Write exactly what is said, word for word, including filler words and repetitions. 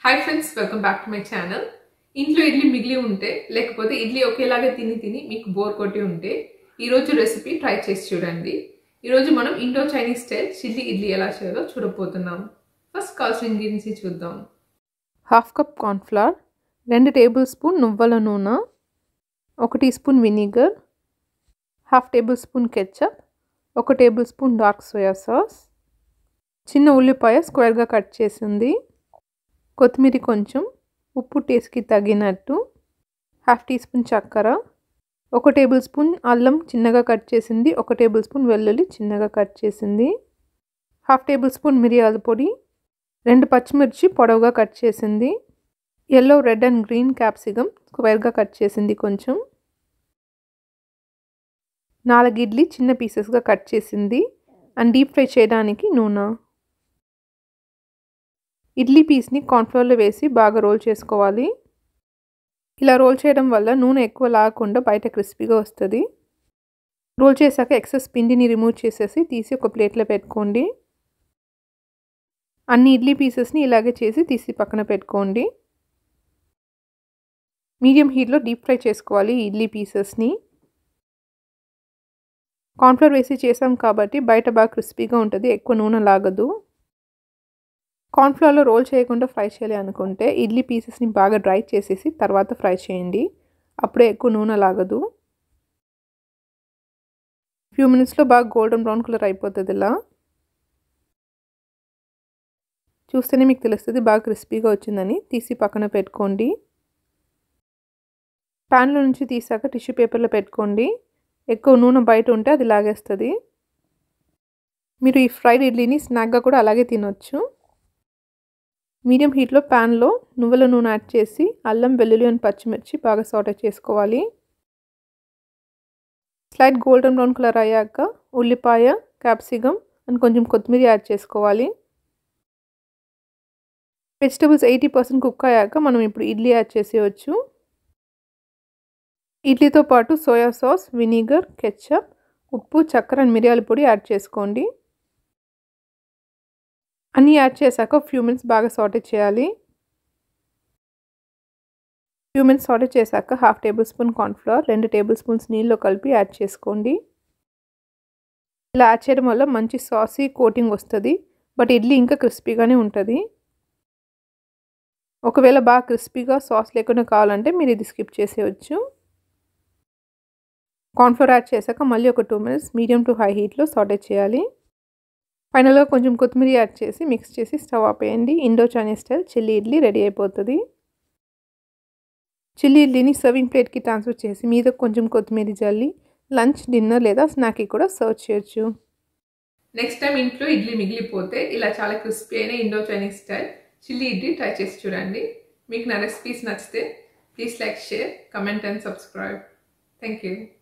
Hi friends, welcome back to my channel. ఇంట్లో ఇడ్లీ మిగిలి ఉంటే లేకపోతే ఇడ్లీ ఒకేలాగా తిని తిని మీకు బోర్ కొట్టి ఉంటే ఈ రోజు రెసిపీ ట్రై చేసి చూడండి. ఈ రోజు మనం Indo Chinese style chilli idli ఎలా చేయాలో చూడబోతున్నాం. ఫస్ట్ కావాల్సిన ఇంగ్రీడియంట్స్ చూద్దాం. హాఫ్ కప్ కార్న్ ఫ్లోర్, రెండు టేబుల్ స్పూన్ నువ్వుల నూనె, ఒక teaspoon vinegar, half tablespoon ketchup, ఒక tablespoon dark soya sauce, చిన్న ఉల్లిపాయ స్క్వేర్గా కట్ చేసింది, కొత్తిమీర కొంచెం, ఉప్పు టేస్ట్కి తగినట్టు, హాఫ్ టీ స్పూన్ చక్కెర, ఒక టేబుల్ స్పూన్ అల్లం చిన్నగా కట్ చేసింది, ఒక టేబుల్ స్పూన్ వెల్లుల్లి చిన్నగా కట్ చేసింది, హాఫ్ టేబుల్ స్పూన్ మిరియాల పొడి, రెండు పచ్చిమిర్చి పొడవుగా కట్ చేసింది, yellow red and green capsicum స్క్వేర్గా కట్ చేసింది కొంచెం, నాలుగు ఇడ్లీ చిన్న పీసెస్గా కట్ చేసింది అండ్ డీప్ ఫ్రై చేయడానికి నూనె. ఇడ్లీ పీస్ని కార్న్ఫ్లోర్లో వేసి బాగా రోల్ చేసుకోవాలి. ఇలా రోల్ చేయడం వల్ల నూనె ఎక్కువ లాగకుండా బయట క్రిస్పీగా వస్తుంది. రోల్ చేశాక ఎక్సెస్ పిండిని రిమూవ్ చేసేసి తీసి ఒక ప్లేట్లో పెట్టుకోండి. అన్ని ఇడ్లీ పీసెస్ని ఇలాగే చేసి తీసి పక్కన పెట్టుకోండి. మీడియం హీట్లో డీప్ ఫ్రై చేసుకోవాలి ఈ ఇడ్లీ పీసెస్ని. కార్న్ఫ్లోర్ వేసి చేసాం కాబట్టి బయట బాగా క్రిస్పీగా ఉంటుంది, ఎక్కువ నూనె లాగదు. కార్న్ఫ్లోర్లో రోల్ చేయకుండా ఫ్రై చేయాలి అనుకుంటే ఇడ్లీ పీసెస్ని బాగా డ్రై చేసేసి తర్వాత ఫ్రై చేయండి, అప్పుడే ఎక్కువ నూనె లాగదు. ఫ్యూ మినిట్స్లో బాగా గోల్డెన్ బ్రౌన్ కలర్ అయిపోతుంది. ఇలా చూస్తేనే మీకు తెలుస్తుంది బాగా క్రిస్పీగా వచ్చిందని. తీసి పక్కన పెట్టుకోండి. ప్యాన్లో నుంచి తీసాక టిష్యూ పేపర్లో పెట్టుకోండి. ఎక్కువ నూనె బయట ఉంటే అది లాగేస్తుంది. మీరు ఈ ఫ్రైడ్ ఇడ్లీని స్నాక్గా కూడా అలాగే తినొచ్చు. మీడియం హీట్లో ప్యాన్లో నువ్వుల నూనె యాడ్ చేసి అల్లం వెల్లుల్లి అండ్ పచ్చిమిర్చి బాగా సాటే చేసుకోవాలి. స్లైట్ గోల్డెన్ బ్రౌన్ కలర్ అయ్యాక ఉల్లిపాయ, క్యాప్సికమ్ అండ్ కొంచెం కొత్తిమీర యాడ్ చేసుకోవాలి. వెజిటబుల్స్ ఎయిటీ పర్సెంట్ కుక్ అయ్యాక మనం ఇప్పుడు ఇడ్లీ యాడ్ చేసేయచ్చు. ఇడ్లీతో పాటు సోయా సాస్, వినిగర్, కెచప్, ఉప్పు, చక్కెర అండ్ మిరియాల పొడి యాడ్ చేసుకోండి. అన్నీ యాడ్ చేశాక ఫ్యూ మినిట్స్ బాగా సాటే చేయాలి. ఫ్యూ మినిట్స్ సాటే చేశాక హాఫ్ టేబుల్ స్పూన్ కార్న్ఫ్లోర్, రెండు టేబుల్ స్పూన్స్ నీళ్ళలో కలిపి యాడ్ చేసుకోండి. ఇలా యాడ్ చేయడం వల్ల మంచి సాసీ కోటింగ్ వస్తుంది, బట్ ఇడ్లీ ఇంకా క్రిస్పీగానే ఉంటుంది. ఒకవేళ బాగా క్రిస్పీగా సాస్ లేకుండా కావాలంటే మీరు ఇది స్కిప్ చేసేయచ్చు. కార్న్ఫ్లోర్ యాడ్ చేశాక మళ్ళీ ఒక two minutes medium to high హీట్లో సాటే చేయాలి. ఫైనల్గా కొంచెం కొత్తిమీర యాడ్ చేసి మిక్స్ చేసి స్టవ్ ఆపేయండి. Indo Chinese style chilli idli ready అయిపోతుంది. చిల్లీ ఇడ్లీని సర్వింగ్ ప్లేట్కి ట్రాన్స్ఫర్ చేసి మీద కొంచెం కొత్తిమీర జల్లి లంచ్, డిన్నర్ లేదా స్నాక్కి కూడా సర్వ్ చేయొచ్చు. నెక్స్ట్ టైం ఇంట్లో ఇడ్లీ మిగిలిపోతే ఇలా చాలా క్రిస్పీ అయిన Indo Chinese style chilli idli try చేసి చూడండి. మీకు నా రెసిపీస్ నచ్చితే please like, share, comment and subscribe. Thank you.